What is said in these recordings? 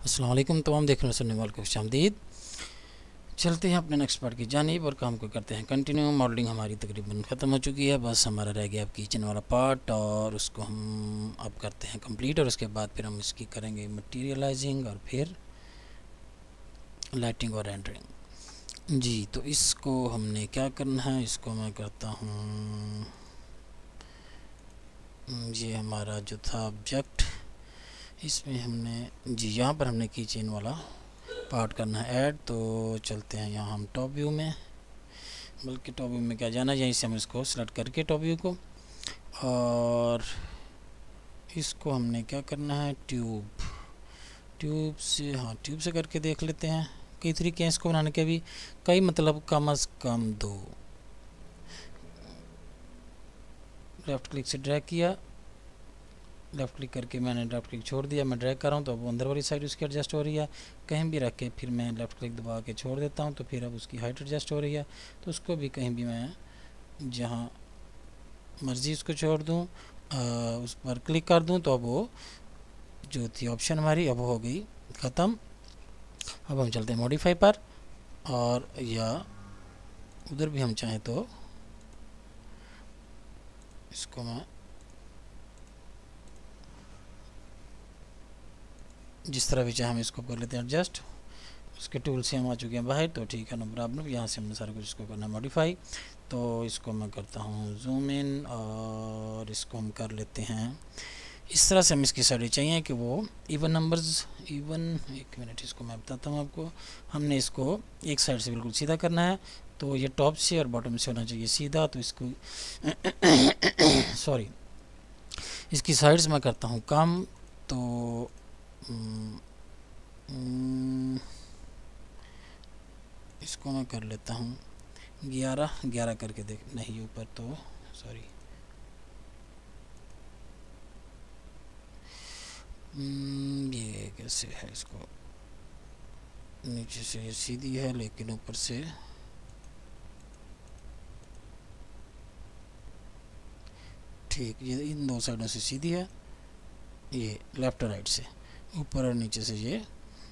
अस्सलाम वालेकुम। तमाम देखने और सुनने वालों को खुशामदीद। चलते हैं अपने नेक्स्ट पार्ट की जानिब और काम को करते हैं कंटिन्यू। मॉडलिंग हमारी तकरीबन ख़त्म हो चुकी है, बस हमारा रह गया अब किचन वाला पार्ट और उसको हम अब करते हैं कंप्लीट। और उसके बाद फिर हम इसकी करेंगे मटीरियलाइजिंग और फिर लाइटिंग और रेंडरिंग। जी, तो इसको हमने क्या करना है, इसको मैं करता हूँ। ये हमारा जो था ऑब्जेक्ट, इसमें हमने जी यहाँ पर हमने कीचेन वाला पार्ट करना है ऐड। तो चलते हैं यहाँ हम टॉप व्यू में, बल्कि टॉप व्यू में क्या जाना, यहीं से हम इसको सेलेक्ट करके टॉप व्यू को, और इसको हमने क्या करना है ट्यूब से, हाँ ट्यूब से करके देख लेते हैं। कई तरीके हैं इसको बनाने के भी, कई मतलब कम अज़ कम दो। लेफ़्ट क्लिक से ड्रैग किया, लेफ़्ट क्लिक करके मैंने लेफ़्ट क्लिक छोड़ दिया, मैं ड्रैग कर रहा हूँ तो अब अंदर वाली साइड उसकी एडजस्ट हो रही है। कहीं भी रख के फिर मैं लेफ़्ट क्लिक दबा के छोड़ देता हूँ तो फिर अब उसकी हाइट एडजस्ट हो रही है। तो उसको भी कहीं भी मैं जहाँ मर्ज़ी उसको छोड़ दूँ, उस पर क्लिक कर दूँ तो अब वो जो थी ऑप्शन हमारी अब हो गई ख़त्म। अब हम चलते हैं मॉडिफाई पर, और या उधर भी हम चाहें तो इसको मैं जिस तरह भी चाहे हम इसको कर लेते हैं एडजस्ट। उसके टूल से हम आ चुके हैं बाहर, तो ठीक है, नो प्रॉब्लम। यहाँ से हमने सारा कुछ इसको करना है मॉडिफाई। तो इसको मैं करता हूँ जूम इन और इसको हम कर लेते हैं इस तरह से। हम इसकी साइड चाहिए कि वो इवन नंबर्स, इवन, एक मिनट इसको मैं बताता हूँ आपको। हमने इसको एक साइड से बिल्कुल सीधा करना है, तो ये टॉप से और बॉटम से होना चाहिए सीधा। तो इसको सॉरी, इसकी साइड्स मैं करता हूँ कम। तो इसको मैं कर लेता हूँ 11 करके देख, नहीं ऊपर तो सॉरी, ये कैसे है, इसको नीचे से ये सीधी है लेकिन ऊपर से ठीक, ये इन दो साइडों से सीधी है, ये लेफ़्ट और राइट से, ऊपर और नीचे से ये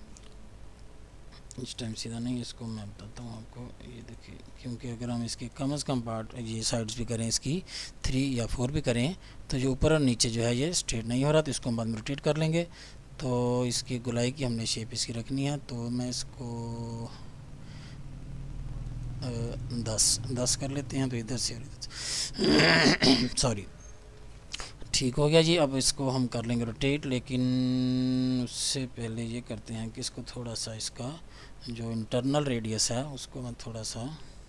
इस टाइम सीधा नहीं। इसको मैं बताता हूँ आपको, ये देखिए, क्योंकि अगर हम इसके कम से कम पार्ट ये साइड्स भी करें, इसकी 3 या 4 भी करें, तो जो ऊपर और नीचे जो है ये स्ट्रेट नहीं हो रहा, तो इसको हम बाद में रोटेट कर लेंगे। तो इसकी गोलाई की हमने शेप इसकी रखनी है, तो मैं इसको 10 कर लेते हैं। तो इधर से सॉरी, ठीक हो गया जी। अब इसको हम कर लेंगे रोटेट, लेकिन उससे पहले ये करते हैं कि इसको थोड़ा सा, इसका जो इंटरनल रेडियस है उसको मैं थोड़ा सा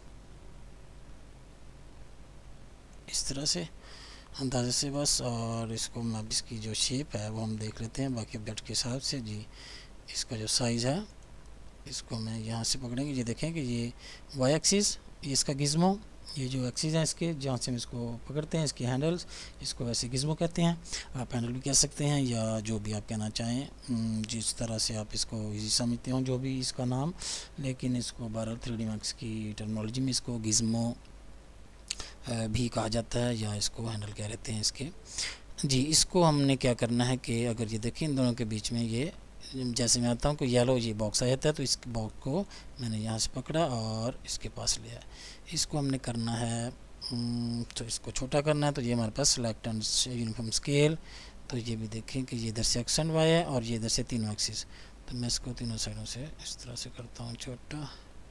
इस तरह से अंदाजे से बस, और इसको मैं इसकी जो शेप है वो हम देख लेते हैं बाकी ऑब्जेक्ट के हिसाब से जी। इसका जो साइज़ है इसको मैं यहाँ से पकड़ेंगे, ये देखें कि ये वाई एक्सिस, ये इसका गिज़्मो, ये जो एक्सिस हैं इसके जहाँ से हम इसको पकड़ते हैं, इसकी हैंडल्स, इसको वैसे गिज़्मो कहते हैं। आप हैंडल भी कह सकते हैं या जो भी आप कहना चाहें, जिस तरह से आप इसको इजी समझते हो जो भी इसका नाम, लेकिन इसको बहरहाल 3D मैक्स की टर्मिनोलॉजी में इसको गिज़्मो भी कहा जाता है, या इसको हैंडल कह लेते हैं इसके जी। इसको हमने क्या करना है कि अगर ये देखें इन दोनों के बीच में ये, जैसे मैं आता हूँ कि येलो ये बॉक्स आ जाता है, तो इस बॉक्स को मैंने यहाँ से पकड़ा और इसके पास लिया। इसको हमने करना है तो इसको छोटा करना है, तो ये हमारे पास सेलेक्ट एंड यूनिफॉर्म स्केल। तो ये भी देखें कि ये इधर से एक्स एंड वाई है और ये इधर से तीनों एक्सिस। तो मैं इसको तीनों साइडों से इस तरह से करता हूँ छोटा,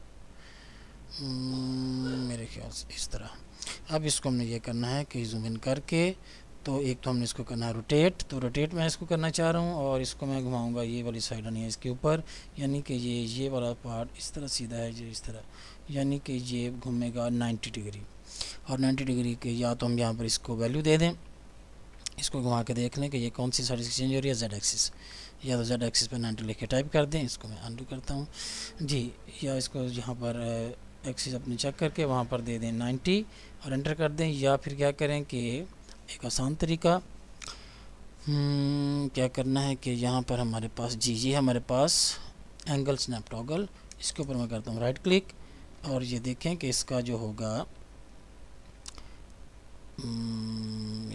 मेरे ख्याल से इस तरह। अब इसको हमने ये करना है कि जूम इन करके, तो एक तो हमने इसको करना है रोटेट, तो रोटेट मैं इसको करना चाह रहा हूँ और इसको मैं घुमाऊंगा ये वाली साइड नहीं है इसके ऊपर, यानी कि ये वाला पार्ट इस तरह सीधा है, ये इस तरह, यानी कि ये घूमेगा 90 डिग्री। और 90 डिग्री के या तो हम यहाँ पर इसको वैल्यू दे दें, इसको घुमा के देख लें कि ये कौन सी साइड चेंज हो रही है, जेड एक्सिस, या तो जेड एक्सिस पर 90 लिख के टाइप कर दें। इसको मैं अनडू करता हूँ जी, या इसको यहाँ पर एक्सिस अपनी चेक करके वहाँ पर दे दें 90 और एंटर कर दें। या फिर क्या करें कि एक आसान तरीका क्या करना है कि यहाँ पर हमारे पास जी, ये हमारे पास एंगल स्नैप टॉगल, इसके ऊपर मैं करता हूँ राइट क्लिक, और ये देखें कि इसका जो होगा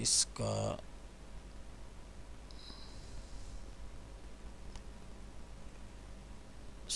इसका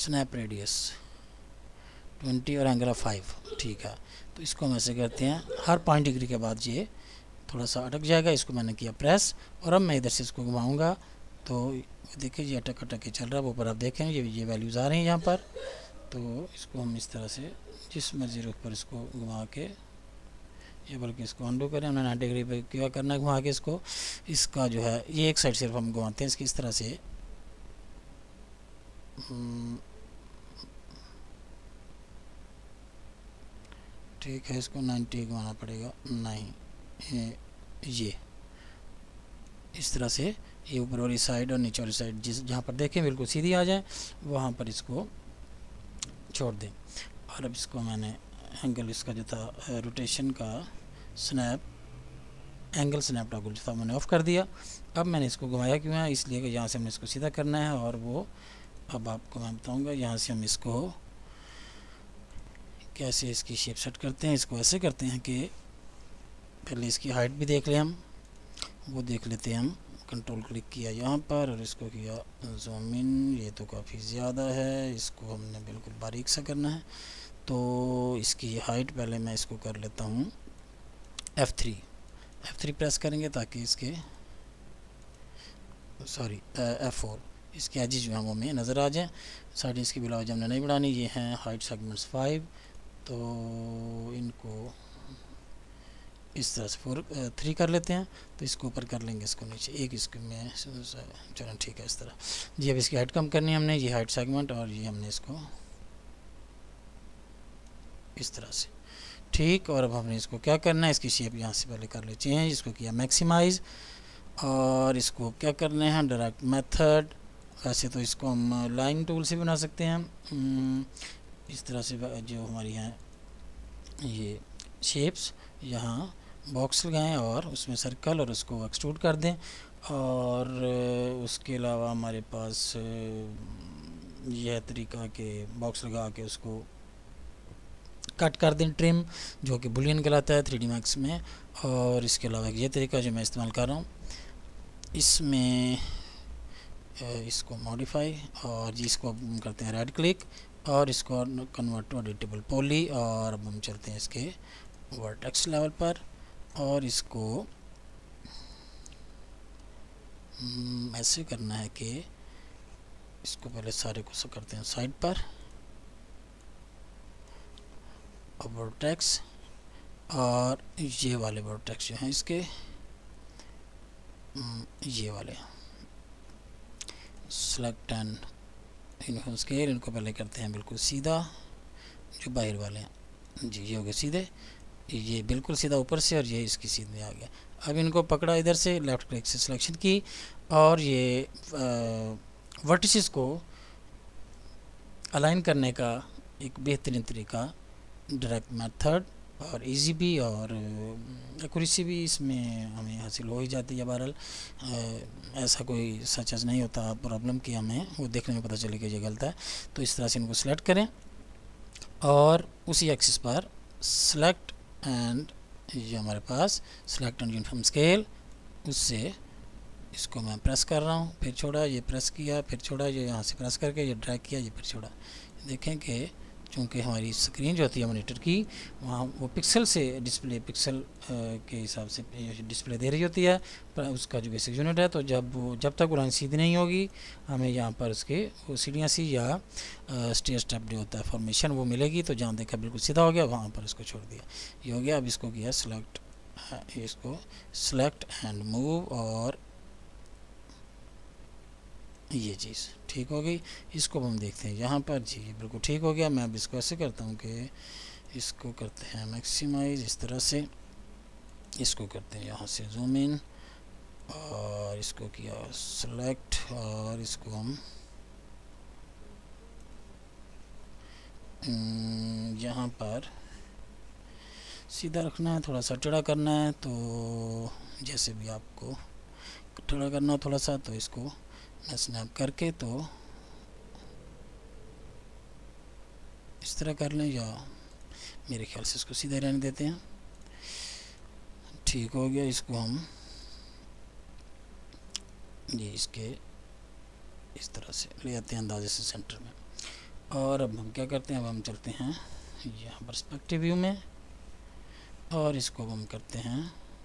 स्नैप रेडियस 20 और एंगल ऑफ 5, ठीक है। तो इसको हम ऐसे करते हैं, हर 5 डिग्री के बाद ये थोड़ा सा अटक जाएगा, इसको मैंने किया प्रेस, और अब मैं इधर से इसको घुमाऊंगा तो देखिए ये अटक अटक के चल रहा है। वो ऊपर आप देखें ये वैल्यूज़ आ रही हैं यहाँ पर। तो इसको हम इस तरह से जिस मर्जी रुख पर इसको घुमा के, ये बल्कि इसको अंडू करें, हमने 90 डिग्री पर क्या करना है, घुमा के इसको, इसका जो है ये एक साइड सिर्फ हम घुमाते हैं इसकी इस तरह से, ठीक है। इसको 90 घुमाना पड़ेगा, नहीं ये इस तरह से, ये ऊपर वाली साइड और नीचे वाली साइड जिस जहाँ पर देखें बिल्कुल सीधी आ जाए वहाँ पर इसको छोड़ दें। और अब इसको मैंने एंगल इसका जो था रोटेशन का स्नैप, एंगल स्नैप टॉगल जो था मैंने ऑफ़ कर दिया। अब मैंने इसको घुमाया क्यों है, इसलिए कि यहाँ से हमने इसको सीधा करना है, और वो अब आपको मैं बताऊँगा यहाँ से हम इसको कैसे इसकी शेप सेट करते हैं। इसको ऐसे करते हैं कि पहले इसकी हाइट भी देख लें, हम वो देख लेते हैं। हम कंट्रोल क्लिक किया यहाँ पर और इसको किया जूम इन, ये तो काफ़ी ज़्यादा है, इसको हमने बिल्कुल बारीक सा करना है। तो इसकी हाइट पहले मैं इसको कर लेता हूँ F3 प्रेस करेंगे ताकि इसके F4 इसके एजेस जो हैं वो हमें नज़र आ जाएँ। साइड इसकी बिलावज हमने नहीं बढ़ानी, ये हैं हाइट सेगमेंट्स 5, तो इनको इस तरह से 3 कर लेते हैं। तो इसको ऊपर कर लेंगे, इसको नीचे, एक इसको में, चलो ठीक है इस तरह जी। अब इसकी हाइट कम करनी है हमने, ये हाइट सेगमेंट, और ये हमने इसको इस तरह से, ठीक। और अब हमने इसको क्या करना है, इसकी शेप यहाँ से पहले कर ले चेंज, इसको किया मैक्सिमाइज़, और इसको क्या करना है डायरेक्ट मेथड। वैसे तो इसको हम लाइन टूल से बना सकते हैं, इस तरह से जो हमारी हैं ये शेप्स, यहाँ बॉक्स लगाएं और उसमें सर्कल और उसको एक्सट्रूड कर दें। और उसके अलावा हमारे पास यह तरीका के बॉक्स लगा के उसको कट कर दें, ट्रिम, जो कि बुलियन कहलाता है 3D Max में। और इसके अलावा ये तरीका जो मैं इस्तेमाल कर रहा हूँ, इसमें इसको मॉडिफाई, और जिसको हम करते हैं राइट क्लिक, और इसको कन्वर्ट टू एडिटेबल पॉली। और अब हम चलते हैं इसके वर्टेक्स लेवल पर, और इसको ऐसे करना है कि इसको पहले सारे को करते हैं साइड पर, और वर्टेक्स, और ये वाले वर्टेक्स जो हैं इसके, ये वाले सेलेक्ट एंड यूनिफॉर्म स्केल, इनको पहले करते हैं बिल्कुल सीधा, जो बाहर वाले हैं जी, ये हो गए सीधे, ये बिल्कुल सीधा ऊपर से, और ये इसकी सीधे आ गया। अब इनको पकड़ा इधर से, लेफ़्ट क्लिक से सिलेक्शन की, और ये वर्टिसेस को अलाइन करने का एक बेहतरीन तरीका डायरेक्ट मेथड और इजी भी और एक्यूरेसी भी इसमें हमें हासिल हो ही जाती है। बहरहाल ऐसा कोई सच नहीं होता प्रॉब्लम कि हमें वो देखने में पता चले कि ये गलत है। तो इस तरह से इनको सेलेक्ट करें, और उसी एक्सिस पर सेलेक्ट एंड ये हमारे पास सेलेक्ट एंड यूनिफॉर्म स्केल, उससे इसको मैं प्रेस कर रहा हूँ, फिर छोड़ा, ये प्रेस किया, फिर छोड़ा, ये यहाँ से प्रेस करके ये ड्रैग किया, ये फिर छोड़ा। देखें कि चूँकि हमारी स्क्रीन जो होती है मॉनिटर की, वहाँ वो पिक्सल से डिस्प्ले, पिक्सल के हिसाब से डिस्प्ले दे रही होती है, पर उसका जो बेसिक यूनिट है। तो जब तक वो लाइन सीधी नहीं होगी, हमें यहाँ पर उसके वो सीढ़ियाँ सी या स्टेयर स्टेप जो होता है फॉर्मेशन वो मिलेगी। तो जहाँ देखा बिल्कुल सीधा हो गया, वहाँ पर इसको छोड़ दिया, ये हो गया। अब इसको किया सेलेक्ट, इसको सेलेक्ट एंड मूव, और ये चीज़ ठीक हो गई। इसको हम देखते हैं यहाँ पर जी, बिल्कुल ठीक हो गया। मैं अब इसको ऐसे करता हूँ कि इसको करते हैं मैक्सिमाइज, इस तरह से इसको करते हैं यहाँ से जूम इन, और इसको किया सेलेक्ट, और इसको हम यहाँ पर सीधा रखना है, थोड़ा सा टेढ़ा करना है। तो जैसे भी आपको टेढ़ा करना हो थोड़ा सा, तो इसको स्नैप करके तो इस तरह कर लें, या मेरे ख्याल से इसको सीधे रहने देते हैं। ठीक हो गया। इसको हम ये इसके इस तरह से ले आते हैं अंदाजे से सेंटर में। और अब हम क्या करते हैं, अब हम चलते हैं यहाँ पर्सपेक्टिव व्यू में और इसको हम करते हैं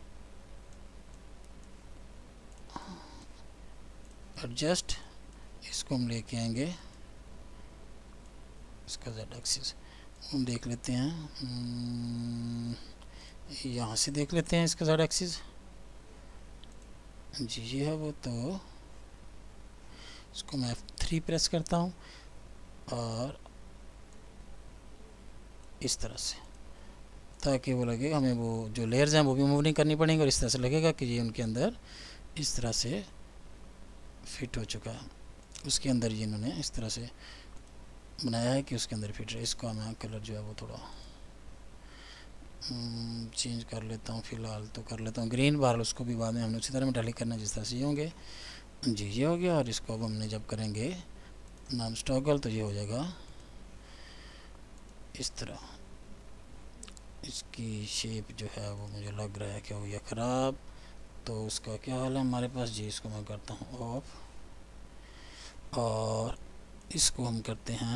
एडजस्ट। इसको हम लेके आएंगे इसका जेड एक्सिस हम देख लेते हैं, यहाँ से देख लेते हैं इसका जेड एक्सिस जी, ये है वो। तो इसको मैं F3 प्रेस करता हूँ और इस तरह से, ताकि वो लगे हमें वो जो लेयर्स हैं वो भी मूव नहीं करनी पड़ेंगी और इस तरह से लगेगा कि ये उनके अंदर इस तरह से फिट हो चुका है। उसके अंदर ये इन्होंने इस तरह से बनाया है कि उसके अंदर फिट रहे। इसको मैं कलर जो है वो थोड़ा चेंज कर लेता हूँ, फ़िलहाल तो कर लेता हूँ ग्रीन। बार उसको भी बाद में हमने उसी तरह में डायलिंग करना जिस तरह से ये होंगे जी, ये हो गया। और इसको अब हमने जब करेंगे नाम टॉगल तो ये हो जाएगा इस तरह। इसकी शेप जो है वो मुझे लग रहा है कि हो गया ख़राब, तो उसका क्या हाल है हमारे पास जी। इसको मैं करता हूँ ऑफ और इसको हम करते हैं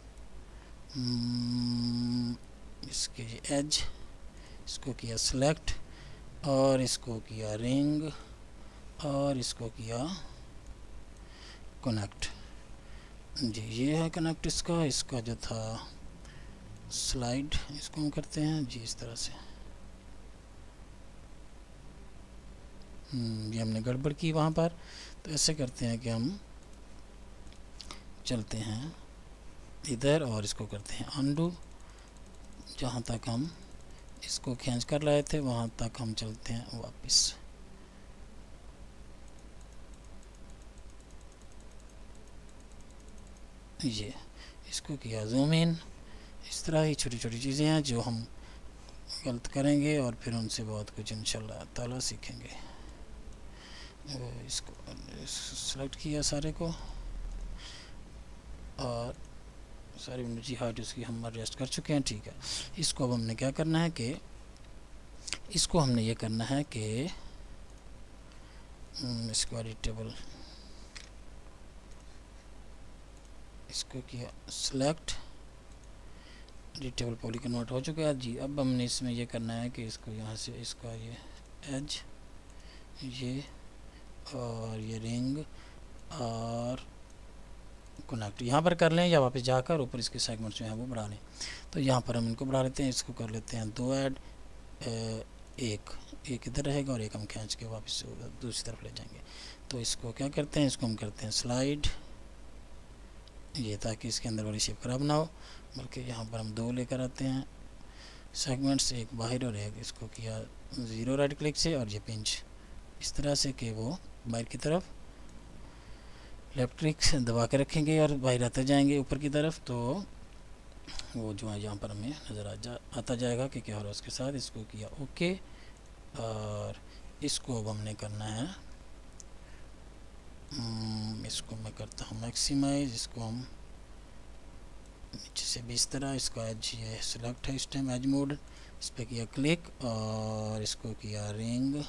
इसके एज, इसको किया सिलेक्ट और इसको किया रिंग और इसको किया कनेक्ट जी, ये है कनेक्ट इसका। इसका जो था स्लाइड, इसको हम करते हैं जी इस तरह से। ये हमने गड़बड़ की वहाँ पर, तो ऐसे करते हैं कि हम चलते हैं इधर और इसको करते हैं अनडू। जहाँ तक हम इसको खींच कर लाए थे वहाँ तक हम चलते हैं वापस। ये इसको किया जूम इन। इस तरह ही छोटी छोटी चीज़ें हैं जो हम गलत करेंगे और फिर उनसे बहुत कुछ इंशाल्लाह ताला सीखेंगे। इसको सेलेक्ट किया सारे को और सारी एनर्जी हाइट उसकी हम एडजस्ट कर चुके हैं, ठीक है। इसको अब हमने क्या करना है कि इसको हमने ये करना है कि इसको एडिटेबल, इसको किया सिलेक्ट, एडिटेबल पॉली कन्वर्ट हो चुका है जी। अब हमने इसमें ये करना है कि इसको यहाँ से इसका ये एज ये और ये रिंग और कनेक्ट यहाँ पर कर लें या वापस जाकर ऊपर इसके सेगमेंट्स जो हैं वो बढ़ा लें। तो यहाँ पर हम इनको बढ़ा लेते हैं, इसको कर लेते हैं 2 ऐड, एक इधर रहेगा और एक हम खींच के वापस दूसरी तरफ ले जाएंगे। तो इसको क्या करते हैं, इसको हम करते हैं स्लाइड ये, ताकि इसके अंदर वाली शेप खराब ना हो, बल्कि यहाँ पर हम 2 लेकर आते हैं सेगमेंट्स, एक बाहर और एक इसको किया 0 राइट क्लिक से और ये पिंच इस तरह से कि वो बाहर की तरफ लेफ्ट क्लिक दबा के रखेंगे और बाहर आते जाएंगे ऊपर की तरफ। तो वो जो है यहाँ पर हमें नज़र आता जाएगा कि क्या हो रहा है उसके साथ। इसको किया ओके और इसको अब हमने करना है इसको मैं करता हूँ मैक्सिमाइज। इसको हम नीचे से भी इस तरह, इसका एज ये सिलेक्ट है इस टाइम एज मोड, इस पर किया क्लिक और इसको किया रिंग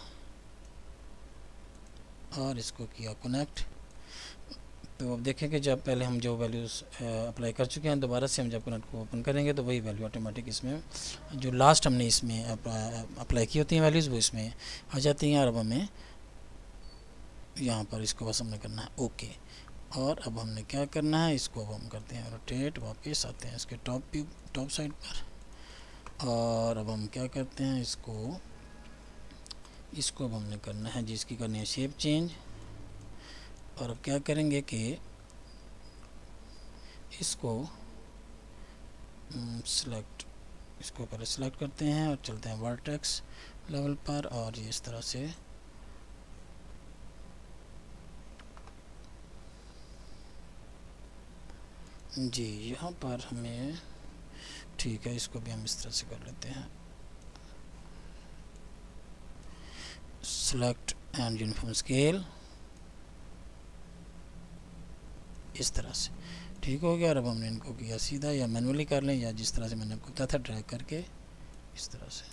और इसको किया कनेक्ट। तो अब देखें कि जब पहले हम जो वैल्यूज़ अप्लाई कर चुके हैं दोबारा से हम जब कनेक्ट को ओपन करेंगे तो वही वैल्यू ऑटोमेटिक इसमें जो लास्ट हमने इसमें अप्लाई की होती हैं वैल्यूज़ वो इसमें आ जाती हैं। और अब हमें यहाँ पर इसको बस हमने करना है ओके। और अब हमने क्या करना है, इसको अब हम करते हैं रोटेट, वापस आते हैं इसके टॉप साइड पर और अब हम क्या करते हैं इसको अब हमने करना है जिसकी करनी है शेप चेंज। और अब क्या करेंगे कि इसको सिलेक्ट, इसको पहले सिलेक्ट करते हैं और चलते हैं वर्टेक्स लेवल पर और ये इस तरह से जी यहाँ पर हमें ठीक है। इसको भी हम इस तरह से कर लेते हैं सिलेक्ट एंड यूनिफॉर्म स्केल इस तरह से, ठीक हो गया। और अब हमने इनको किया सीधा या मैनुअली कर लें या जिस तरह से मैंने आपको बताया था ड्रैग करके इस तरह से,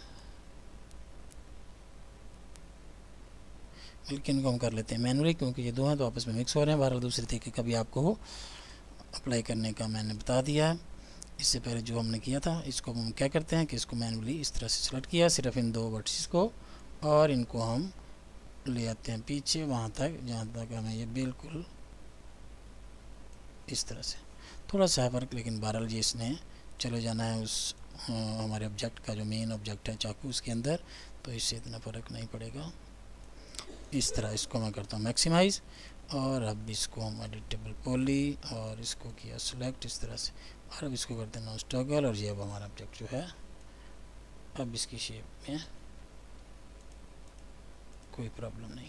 बल्कि इनको हम कर लेते हैं मैनुअली क्योंकि ये दो हैं तो आपस में मिक्स हो रहे हैं। बहरहाल दूसरे तरीके का भी आपको अप्लाई करने का मैंने बता दिया है। इससे पहले जो हमने किया था, इसको हम क्या करते हैं कि इसको मैनुअली इस तरह से सेलेक्ट किया, सिर्फ इन 2 वर्टिसेस को, और इनको हम ले आते हैं पीछे वहाँ तक जहाँ तक हमें ये बिल्कुल इस तरह से, थोड़ा सा फर्क, लेकिन बहरहाल जी इसने चले जाना है उस हमारे ऑब्जेक्ट का जो मेन ऑब्जेक्ट है चाकू उसके अंदर, तो इससे इतना फ़र्क नहीं पड़ेगा। इस तरह इसको मैं करता हूँ मैक्सिमाइज़, और अब इसको हम एडिटेबल पॉली, और इसको किया सेलेक्ट इस तरह से, और अब इसको करते हैं नॉन टॉगल, और ये अब हमारा ऑब्जेक्ट जो है अब इसकी शेप में कोई प्रॉब्लम नहीं।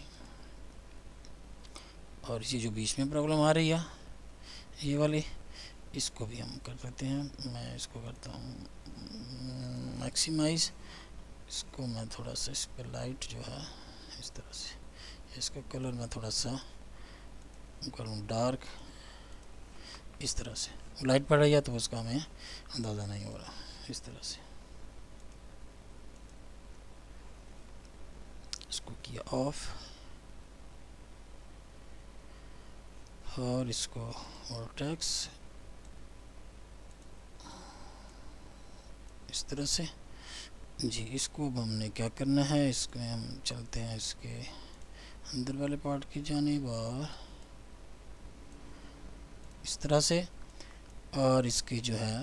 और ये जो बीच में प्रॉब्लम आ रही है ये वाली, इसको भी हम कर सकते हैं। मैं इसको करता हूँ मैक्सिमाइज़, इसको मैं थोड़ा सा इस पर लाइट जो है इस तरह से, इसका कलर मैं थोड़ा सा करूँ डार्क इस तरह से, लाइट पड़ रही है तो उसका हमें अंदाज़ा नहीं हो रहा। इस तरह से इसको किया ऑफ, और इसको वर्टेक्स इस तरह से जी। इसको अब हमने क्या करना है, इसमें हम चलते हैं इसके अंदर वाले पार्ट की जानिब, और इस तरह से, और इसकी जो है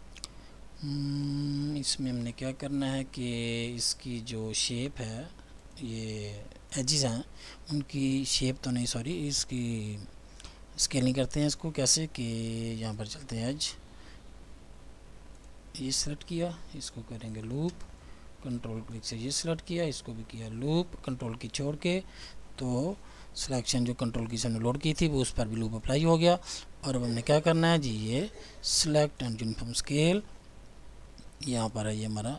इसमें हमने क्या करना है कि इसकी जो शेप है, ये एजेस हैं उनकी शेप तो नहीं, सॉरी, इसकी स्केलिंग करते हैं। इसको कैसे कि यहाँ पर चलते हैं एज, ये सेलेक्ट किया, इसको करेंगे लूप, कंट्रोल क्लिक से ये सेलेक्ट किया, इसको भी किया लूप, कंट्रोल की छोड़ के, तो सिलेक्शन जो कंट्रोल की से हमने लोड की थी वो उस पर भी लूप अप्लाई हो गया। और अब हमने क्या करना है जी, ये सिलेक्ट एंड यूनिफॉर्म स्केल, यहाँ पर है ये हमारा,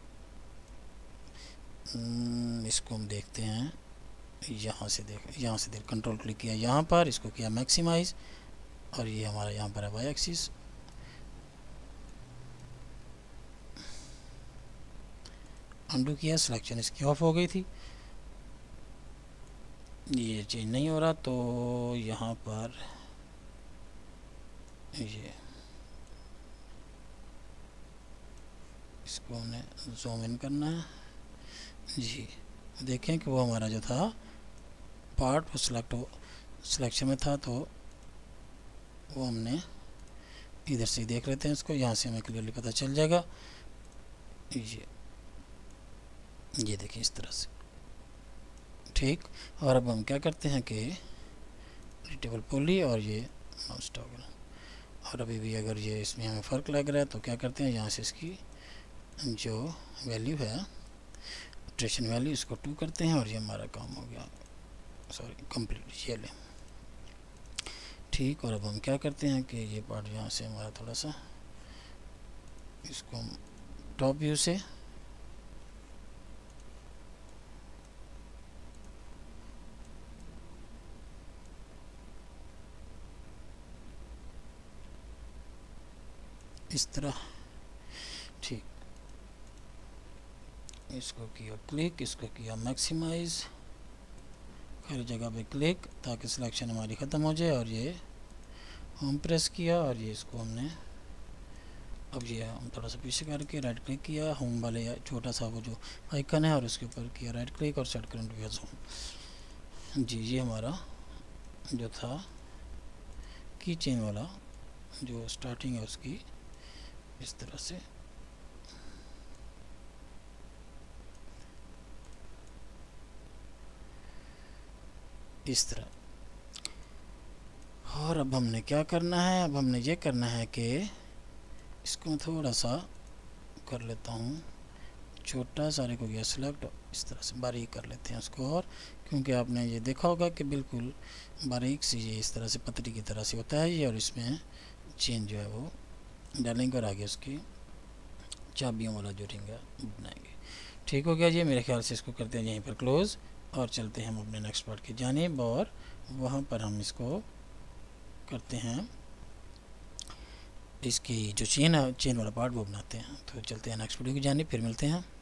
इसको हम देखते हैं यहाँ से देख कंट्रोल क्लिक किया यहाँ पर, इसको किया मैक्सिमाइज, और ये हमारा यहाँ पर है वाई एक्सिस। अंडू किया, सिलेक्शन इसकी ऑफ हो गई थी, ये चेंज नहीं हो रहा, तो यहाँ पर ये इसको हमने जूम इन करना है जी। देखें कि वो हमारा जो था पार्ट वो सिलेक्शन में था, तो वो हमने इधर से देख लेते हैं इसको, यहाँ से हमें क्लियरली पता चल जाएगा। ये देखिए इस तरह से, ठीक। और अब हम क्या करते हैं कि टेबल पॉली और ये माउस टॉगल, और अभी भी अगर ये इसमें हमें फ़र्क लग रहा है तो क्या करते हैं, यहाँ से इसकी जो वैल्यू है ट्रेशन वैल्यू, इसको 2 करते हैं, और ये हमारा काम हो गया, सॉरी कंप्लीट, ये ले, ठीक। और अब हम क्या करते हैं कि ये पार्ट यहाँ से हमारा थोड़ा सा, इसको हम टॉप व्यू से इस तरह, ठीक, इसको किया क्लिक, इसको किया मैक्सिमाइज, हर जगह पे क्लिक ताकि सिलेक्शन हमारी ख़त्म हो जाए, और ये होम प्रेस किया, और ये इसको हमने अब ये हम थोड़ा सा पीछे करके राइट क्लिक किया, होम वाले छोटा सा वो जो आइकन है, और उसके ऊपर किया राइट क्लिक और सेट करंट व्यू होम जी। ये हमारा जो था की चेन वाला जो स्टार्टिंग है उसकी इस तरह से, इस तरह। और अब हमने क्या करना है, अब हमने ये करना है कि इसको मैं थोड़ा सा कर लेता हूँ छोटा, सारे को गया सिलेक्ट, इस तरह से बारीक कर लेते हैं उसको, और क्योंकि आपने ये देखा होगा कि बिल्कुल बारीक सी ये इस तरह से पतली की तरह से होता है ये, और इसमें चेन जो है वो डालेंगे और आगे उसकी चाबियों वाला जो रिंग है बनाएंगे। ठीक हो गया जी, मेरे ख्याल से इसको करते हैं यहीं पर क्लोज़, और चलते हैं हम अपने नेक्स्ट पार्ट की जानिब, और वहाँ पर हम इसको करते हैं, इसकी जो चेन है, चेन वाला पार्ट वो बनाते हैं। तो चलते हैं नेक्स्ट वीडियो की जानिब, फिर मिलते हैं।